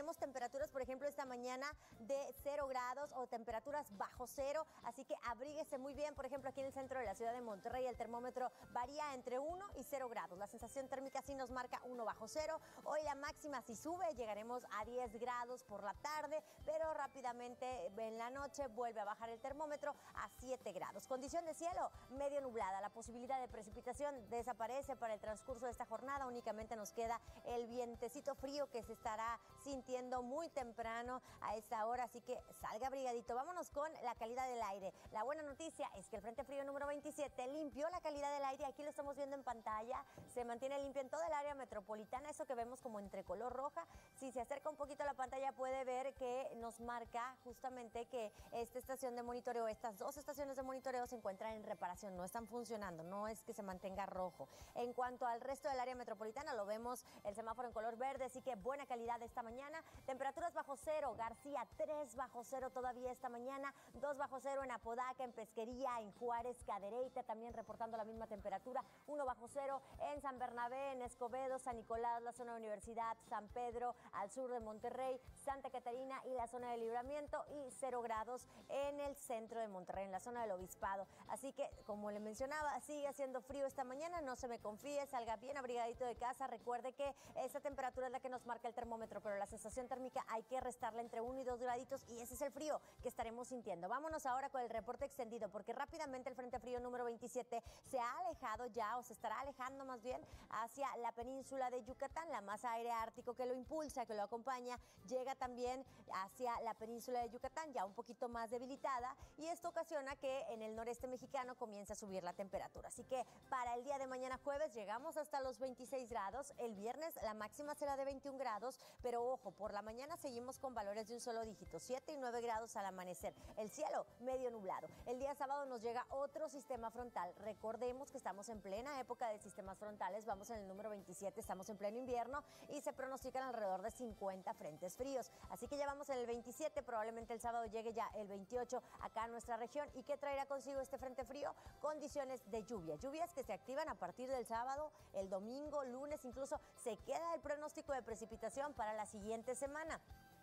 tenemos temperaturas, por ejemplo, esta mañana de 0 grados o temperaturas bajo cero, así que abríguese muy bien. Por ejemplo, aquí en el centro de la ciudad de Monterrey el termómetro varía entre 1 y 0 grados. La sensación térmica sí nos marca 1 bajo cero. Hoy la máxima sí sube, llegaremos a 10 grados por la tarde, pero rápidamente en la noche vuelve a bajar el termómetro a 7 grados. Condición de cielo medio nublada. La posibilidad de precipitación desaparece para el transcurso de esta jornada. Únicamente nos queda el vientecito frío que se estará sintiendo muy temprano a esta hora, así que salga abrigadito. Vámonos con la calidad del aire. La buena noticia es que el Frente Frío número 27 limpió la calidad del aire. Aquí lo estamos viendo en pantalla. Se mantiene limpio en toda el área metropolitana, eso que vemos como entre color roja. Si se acerca un poquito a la pantalla puede ver que nos marca justamente que esta estación de monitoreo, estas dos estaciones de monitoreo se encuentran en reparación, no están funcionando, no es que se mantenga rojo. En cuanto al resto del área metropolitana, lo vemos el semáforo en color verde, así que buena calidad esta mañana. Temperaturas bajo cero, García 3 bajo cero todavía esta mañana, 2 bajo cero en Apodaca, en Pesquería, en Juárez, Cadereyta también reportando la misma temperatura, 1 bajo cero en San Bernabé, en Escobedo, San Nicolás, la zona de Universidad, San Pedro, al sur de Monterrey, Santa Catarina y la zona de Libramiento, y 0 grados en el centro de Monterrey, en la zona del Obispado. Así que, como le mencionaba, sigue haciendo frío esta mañana, no se me confíe, salga bien abrigadito de casa. Recuerde que esa temperatura es la que nos marca el termómetro, pero la sensación térmica hay que restarle entre 1 y 2 graditos y ese es el frío que estaremos sintiendo. Vámonos ahora con el reporte extendido, porque rápidamente el Frente Frío número 27 se ha alejado ya, o se estará alejando más bien, hacia la península de Yucatán. La masa aire ártico que lo impulsa, que lo acompaña, llega también hacia la península de Yucatán, ya un poquito más debilitada, y esto ocasiona que en el noreste mexicano comience a subir la temperatura. Así que para el día de mañana jueves llegamos hasta los 26 grados, el viernes la máxima será de 21 grados, pero ojo, por la mañana seguimos con valores de un solo dígito, 7 y 9 grados al amanecer. El cielo medio nublado. El día sábado nos llega otro sistema frontal. Recordemos que estamos en plena época de sistemas frontales, vamos en el número 27, estamos en pleno invierno y se pronostican alrededor de 50 frentes fríos. Así que ya vamos en el 27, probablemente el sábado llegue ya el 28 acá a nuestra región. ¿Y qué traerá consigo este frente frío? Condiciones de lluvia, lluvias que se activan a partir del sábado, el domingo, lunes, incluso se queda el pronóstico de precipitación para la siguiente semana.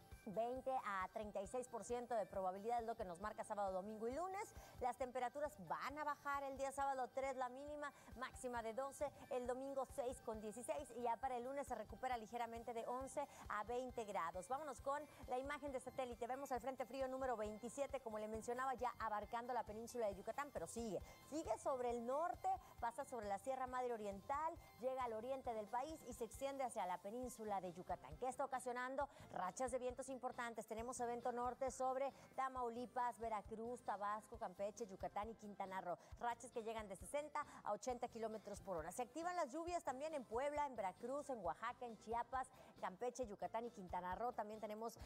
20 a 36% de probabilidad es lo que nos marca sábado, domingo y lunes. Las temperaturas van a bajar el día sábado, 3 la mínima, máxima de 12, el domingo 6 con 16 y ya para el lunes se recupera ligeramente de 11 a 20 grados. Vámonos con la imagen de satélite. Vemos el Frente Frío número 27, como le mencionaba, ya abarcando la península de Yucatán, pero sigue sobre el norte, pasa sobre la Sierra Madre Oriental, llega al oriente del país y se extiende hacia la península de Yucatán, que está ocasionando rachas de vientos importantes. Tenemos evento norte sobre Tamaulipas, Veracruz, Tabasco, Campeche, Yucatán y Quintana Roo. Rachas que llegan de 60 a 80 kilómetros por hora. Se activan las lluvias también en Puebla, en Veracruz, en Oaxaca, en Chiapas, Campeche, Yucatán y Quintana Roo. También tenemos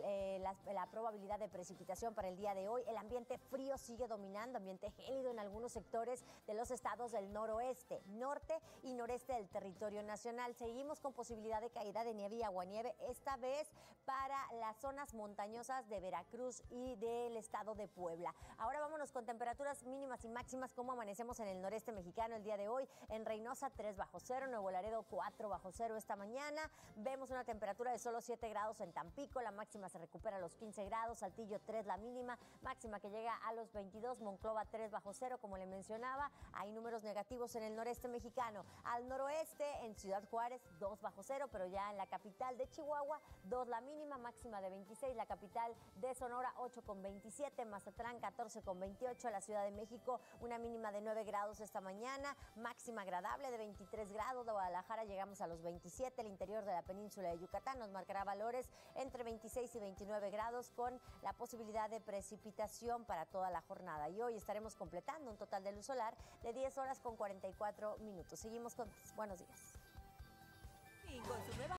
la probabilidad de precipitación para el día de hoy. El ambiente frío sigue dominando, ambiente gélido en algunos sectores de los estados del noroeste, norte y noreste del territorio nacional. Seguimos con posibilidad de caída de nieve y aguanieve, esta vez para las zonas montañosas de Veracruz y del estado de Puebla. Ahora vámonos con temperaturas mínimas y máximas, como amanecemos en el noreste mexicano el día de hoy. En Reynosa 3 bajo cero, Nuevo Laredo 4 bajo cero esta mañana. Vemos una temperatura de solo 7 grados en Tampico, la máxima se recupera a los 15 grados, Saltillo 3 la mínima, máxima que llega a los 22, Monclova 3 bajo cero, como le mencionaba. Hay números negativos en el noreste mexicano. Al noroeste, en Ciudad Juárez 2 bajo cero, pero ya en la capital de Chihuahua 2 la mínima, máxima de 26, la capital de Sonora 8 con 27, Mazatlán 14 con 28, la Ciudad de México una mínima de 9 grados esta mañana, máxima agradable de 23 grados, de Guadalajara llegamos a los 27, el interior de la península de Yucatán nos marcará valores entre 26 y 29 grados con la posibilidad de precipitación para toda la jornada. Y hoy estaremos completando un total de luz solar de 10 horas con 44 minutos. Seguimos con buenos días. Y con su nueva